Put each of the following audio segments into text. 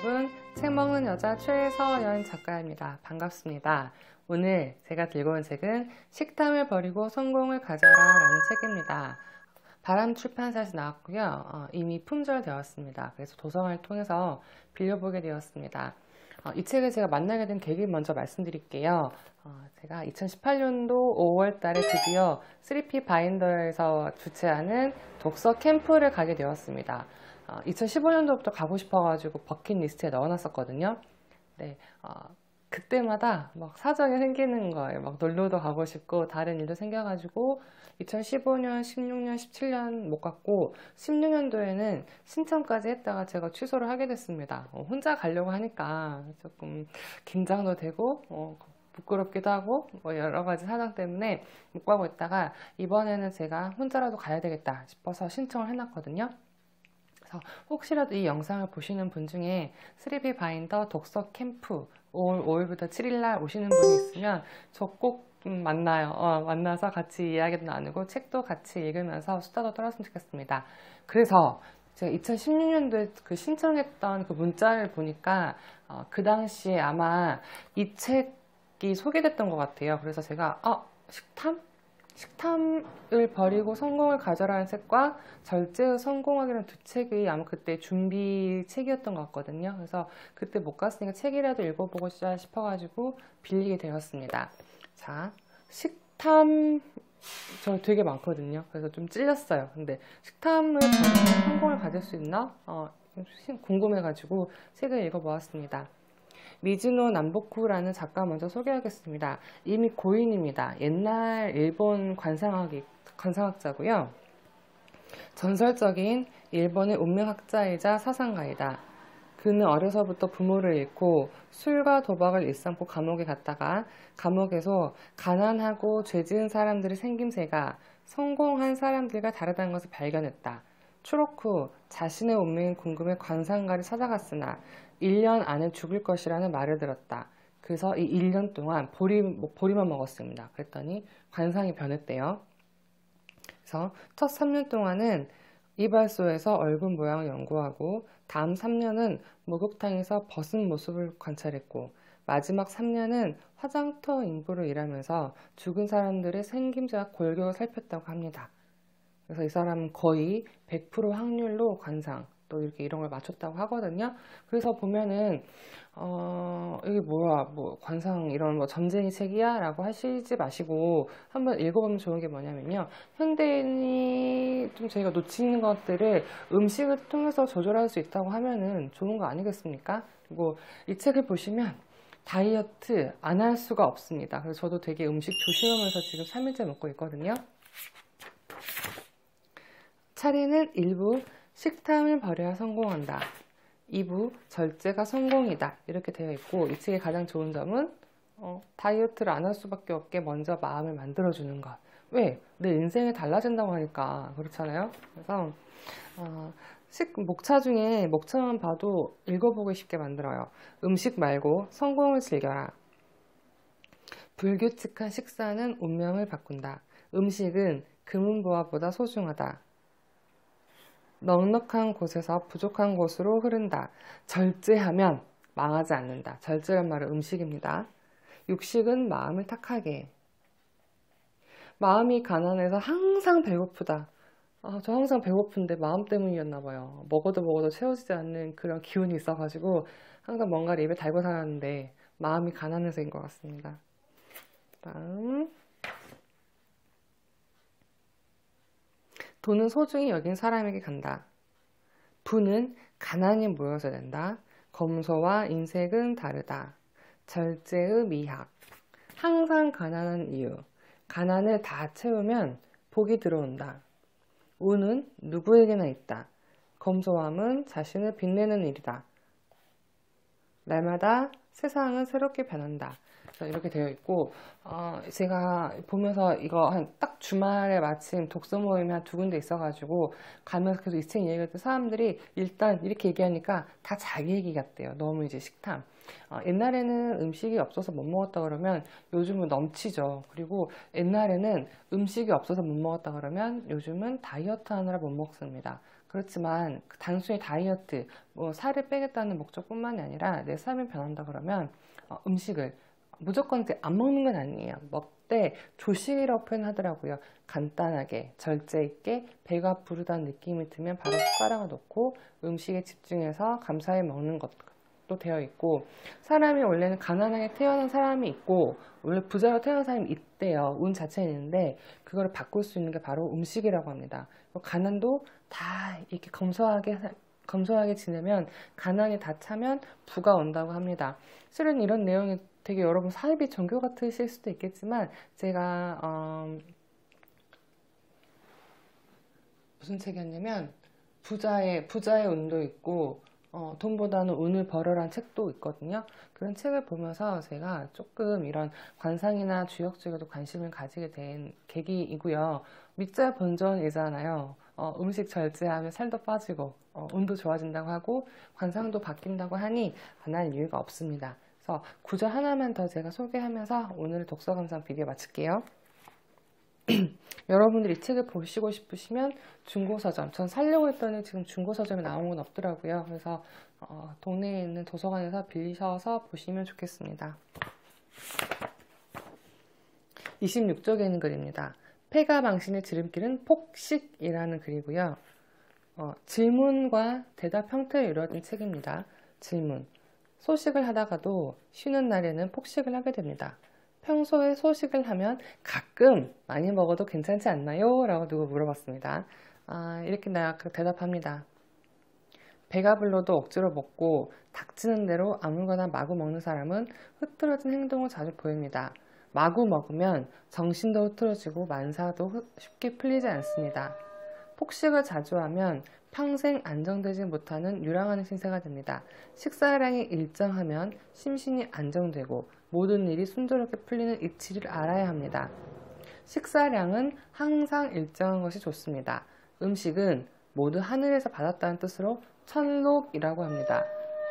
여러분, 책 먹는 여자 최서연 작가입니다. 반갑습니다. 오늘 제가 들고 온 책은 식탐을 버리고 성공을 가져라 라는 책입니다. 바람 출판사에서 나왔고요. 이미 품절되었습니다. 그래서 도서관을 통해서 빌려보게 되었습니다. 이 책을 제가 만나게 된 계기 먼저 말씀드릴게요. 제가 2018년도 5월 달에 드디어 3P 바인더에서 주최하는 독서 캠프를 가게 되었습니다. 2015년도부터 가고 싶어가지고 버킷리스트에 넣어놨었거든요. 네, 그때마다 막 사정이 생기는 거예요. 막 놀러도 가고 싶고 다른 일도 생겨가지고 2015년, 16년, 17년 못 갔고 16년도에는 신청까지 했다가 제가 취소를 하게 됐습니다. 혼자 가려고 하니까 조금 긴장도 되고 부끄럽기도 하고 뭐 여러 가지 사정 때문에 못 가고 있다가 이번에는 제가 혼자라도 가야 되겠다 싶어서 신청을 해놨거든요. 그래서 혹시라도 이 영상을 보시는 분 중에 3B 바인더 독서 캠프 5월부터 7일날 오시는 분이 있으면 저 꼭 만나요. 만나서 같이 이야기도 나누고 책도 같이 읽으면서 수다도 떨었으면 좋겠습니다. 그래서 제가 2016년도에 그 신청했던 그 문자를 보니까 그 당시에 아마 이 책이 소개됐던 것 같아요. 그래서 제가 식탐을 버리고 성공을 가져라는 책과 절제의 성공하기라는 두 책이 아마 그때 준비 책이었던 것 같거든요. 그래서 그때 못 갔으니까 책이라도 읽어보고 싶어가지고 빌리게 되었습니다. 자, 식탐 저 되게 많거든요. 그래서 좀 찔렸어요. 근데 식탐을 버리고 성공을 가질 수 있나? 궁금해가지고 책을 읽어보았습니다. 미즈노 남보쿠라는 작가 먼저 소개하겠습니다. 이미 고인입니다. 옛날 일본 관상학자고요. 전설적인 일본의 운명학자이자 사상가이다. 그는 어려서부터 부모를 잃고 술과 도박을 일삼고 감옥에 갔다가 감옥에서 가난하고 죄지은 사람들의 생김새가 성공한 사람들과 다르다는 것을 발견했다. 추록 후 자신의 운명이 궁금해 관상가를 찾아갔으나 1년 안에 죽을 것이라는 말을 들었다. 그래서 이 1년 동안 보리만 먹었습니다. 그랬더니 관상이 변했대요. 그래서 첫 3년 동안은 이발소에서 얼굴 모양을 연구하고 다음 3년은 목욕탕에서 벗은 모습을 관찰했고 마지막 3년은 화장터 인부로 일하면서 죽은 사람들의 생김새와 골격을 살폈다고 합니다. 그래서 이 사람은 거의 100% 확률로 관상 또 이렇게 이런 걸 맞췄다고 하거든요. 그래서 보면은 이게 뭐야 뭐 관상 이런 뭐 점쟁이 책이야 라고 하시지 마시고 한번 읽어보면 좋은 게 뭐냐면요, 현대인이 좀 저희가 놓치는 것들을 음식을 통해서 조절할 수 있다고 하면은 좋은 거 아니겠습니까? 그리고 이 책을 보시면 다이어트 안 할 수가 없습니다. 그래서 저도 되게 음식 조심하면서 지금 3일째 먹고 있거든요. 차례는 1부 식탐을 버려야 성공한다. 2부 절제가 성공이다. 이렇게 되어 있고 이 책의 가장 좋은 점은 다이어트를 안 할 수밖에 없게 먼저 마음을 만들어주는 것. 왜? 내 인생이 달라진다고 하니까 그렇잖아요. 그래서 목차 중에 목차만 봐도 읽어보고 싶게 만들어요. 음식 말고 성공을 즐겨라. 불규칙한 식사는 운명을 바꾼다. 음식은 금은보화보다 소중하다. 넉넉한 곳에서 부족한 곳으로 흐른다. 절제하면 망하지 않는다. 절제란 말은 음식입니다. 육식은 마음을 탁하게. 마음이 가난해서 항상 배고프다. 저 항상 배고픈데 마음 때문이었나 봐요. 먹어도 채워지지 않는 그런 기운이 있어가지고 항상 뭔가를 입에 달고 살았는데 마음이 가난해서인 것 같습니다. 다음, 돈은 소중히 여긴 사람에게 간다. 부는 가난이 모여서 된다. 검소와 인색은 다르다. 절제의 미학. 항상 가난한 이유. 가난을 다 채우면 복이 들어온다. 운은 누구에게나 있다. 검소함은 자신을 빛내는 일이다. 날마다 세상은 새롭게 변한다. 이렇게 되어 있고 제가 보면서 이거 딱 주말에 마침 독서 모임이 한 2군데 있어가지고 가면서 계속 이 책 얘기할 때 사람들이 일단 이렇게 얘기하니까 다 자기 얘기 같대요. 너무 이제 식탐. 옛날에는 음식이 없어서 못 먹었다 그러면 요즘은 넘치죠. 그리고 옛날에는 음식이 없어서 못 먹었다 그러면 요즘은 다이어트 하느라 못 먹습니다. 그렇지만 단순히 다이어트, 뭐 살을 빼겠다는 목적뿐만이 아니라 내 삶이 변한다 그러면 음식을 무조건 이제 안 먹는 건 아니에요. 먹되 조식이라고 표현하더라고요. 간단하게 절제 있게 배가 부르다는 느낌이 들면 바로 숟가락을 놓고 음식에 집중해서 감사히 먹는 것도 되어 있고, 사람이 원래는 가난하게 태어난 사람이 있고 원래 부자로 태어난 사람이 있대요. 운 자체는 있는데 그걸 바꿀 수 있는 게 바로 음식이라고 합니다. 가난도 다 이렇게 검소하게 지내면, 가난이 다 차면 부가 온다고 합니다. 실은 이런 내용이 되게 여러분 사이비 종교 같으실 수도 있겠지만, 제가 무슨 책이었냐면 부자의 운도 있고 돈보다는 운을 벌어란 책도 있거든요. 그런 책을 보면서 제가 조금 이런 관상이나 주역 쪽에도 관심을 가지게 된 계기이고요. 밑자 본전이잖아요. 음식 절제하면 살도 빠지고 운도 좋아진다고 하고 관상도 바뀐다고 하니 안 할 이유가 없습니다. 그래서 구절 하나만 더 제가 소개하면서 오늘 독서 감상 비디오 마칠게요. 여러분들이 이 책을 보시고 싶으시면 중고서점, 전 사려고 했더니 지금 중고서점에 나온 건 없더라고요. 그래서 동네에 있는 도서관에서 빌리셔서 보시면 좋겠습니다. 26쪽에 있는 글입니다. 폐가 망신의 지름길은 폭식이라는 글이고요. 질문과 대답 형태로 이루어진 책입니다. 질문. 소식을 하다가도 쉬는 날에는 폭식을 하게 됩니다. 평소에 소식을 하면 가끔 많이 먹어도 괜찮지 않나요? 라고 누구 물어봤습니다. 이렇게 내가 대답합니다. 배가 불러도 억지로 먹고 닥치는 대로 아무거나 마구 먹는 사람은 흐트러진 행동을 자주 보입니다. 마구 먹으면 정신도 흐트러지고 만사도 쉽게 풀리지 않습니다. 폭식을 자주 하면 평생 안정되지 못하는 유랑하는 신세가 됩니다. 식사량이 일정하면 심신이 안정되고 모든 일이 순조롭게 풀리는 이치를 알아야 합니다. 식사량은 항상 일정한 것이 좋습니다. 음식은 모두 하늘에서 받았다는 뜻으로 천록이라고 합니다.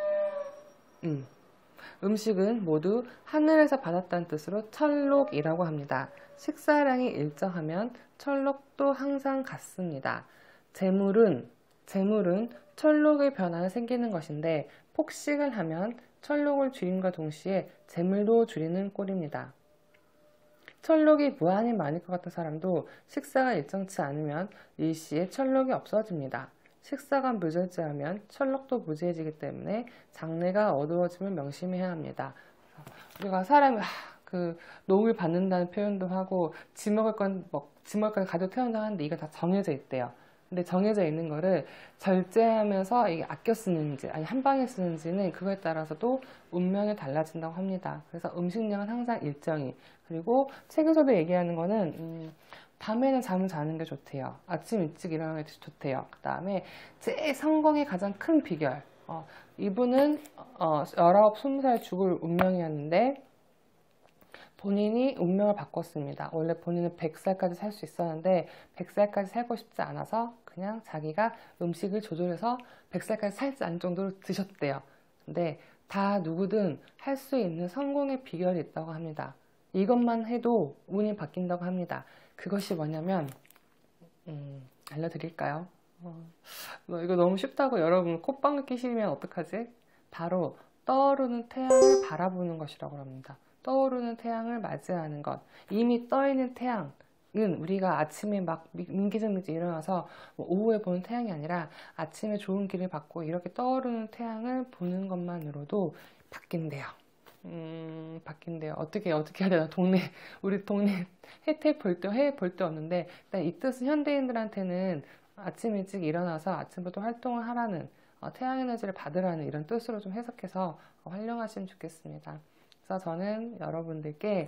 음식은 모두 하늘에서 받았다는 뜻으로 천록이라고 합니다. 식사량이 일정하면 천록도 항상 같습니다. 재물은 천록의 변화가 생기는 것인데 폭식을 하면 천록을 줄임과 동시에 재물도 줄이는 꼴입니다. 천록이 무한히 많을 것 같은 사람도 식사가 일정치 않으면 일시에 천록이 없어집니다. 식사가 무절제하면 천록도 무지해지기 때문에 장래가 어두워짐을 명심해야 합니다. 우리가 사람이 녹을 받는다는 표현도 하고 지 먹을 건 가지고 태어난다고 하는데 이거 다 정해져 있대요. 근데 정해져 있는 거를 절제하면서 이게 아껴 쓰는지 아니 한 방에 쓰는지는 그거에 따라서도 운명이 달라진다고 합니다. 그래서 음식량은 항상 일정히, 그리고 책에서도 얘기하는 거는 밤에는 잠을 자는 게 좋대요. 아침 일찍 일어나는 게 좋대요. 그 다음에 제일 성공의 가장 큰 비결, 이분은 19, 20살 죽을 운명이었는데 본인이 운명을 바꿨습니다. 원래 본인은 100살까지 살 수 있었는데 100살까지 살고 싶지 않아서 그냥 자기가 음식을 조절해서 100살까지 살지 않을 정도로 드셨대요. 근데 다 누구든 할 수 있는 성공의 비결이 있다고 합니다. 이것만 해도 운이 바뀐다고 합니다. 그것이 뭐냐면 알려드릴까요? 이거 너무 쉽다고 여러분 콧방귀 끼시면 어떡하지? 바로 떠오르는 태양을 바라보는 것이라고 합니다. 떠오르는 태양을 맞이하는 것. 이미 떠있는 태양은 우리가 아침에 막 민기적민기 일어나서 오후에 보는 태양이 아니라 아침에 좋은 길을 받고 이렇게 떠오르는 태양을 보는 것만으로도 바뀐대요. 바뀐대요. 어떻게 해야 되나? 우리 동네 해 볼 때 없는데, 일단 이 뜻은 현대인들한테는 아침 일찍 일어나서 아침부터 활동을 하라는, 태양 에너지를 받으라는 이런 뜻으로 좀 해석해서 활용하시면 좋겠습니다. 그래서 저는 여러분들께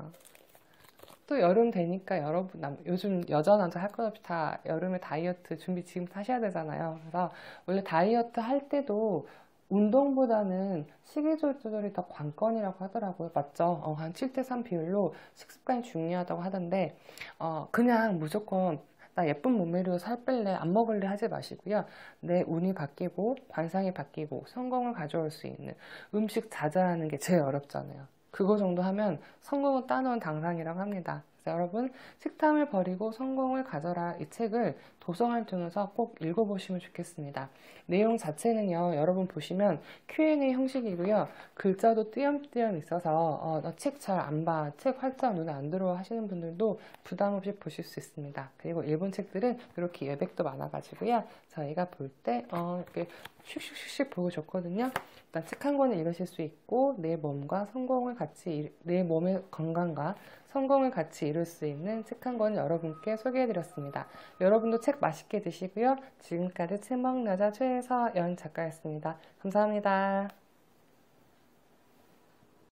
또 여름 되니까 요즘 여자 남자 할 것 없이 다 여름에 다이어트 준비 지금부터 하셔야 되잖아요. 그래서 원래 다이어트 할 때도 운동보다는 식이 조절이 더 관건이라고 하더라고요. 맞죠? 한 7대3 비율로 식습관이 중요하다고 하던데 그냥 무조건 나 예쁜 몸매로 살 뺄래, 안 먹을래 하지 마시고요. 내 운이 바뀌고 관상이 바뀌고 성공을 가져올 수 있는 음식 자제하는 게 제일 어렵잖아요. 그거 정도 하면 성공을 따놓은 당상이라고 합니다. 그래서 여러분, 식탐을 버리고 성공을 가져라 이 책을 도서관을 통해서 꼭 읽어보시면 좋겠습니다. 내용 자체는요, 여러분 보시면 Q&A 형식이고요. 글자도 띄엄띄엄 있어서 나 책 잘 안 봐, 책 활짝 눈에 안 들어와 하시는 분들도 부담 없이 보실 수 있습니다. 그리고 일본 책들은 이렇게 여백도 많아가지고요. 저희가 볼 때 이렇게 슉슉슉슉 보고 좋거든요. 일단 책 한 권을 읽으실 수 있고 내 몸과 성공을 같이 내 몸의 건강과 성공을 같이 이룰 수 있는 책 한 권을 여러분께 소개해드렸습니다. 여러분도 책 맛있게 드시고요. 지금까지 책먹나자 최서연 작가였습니다. 감사합니다.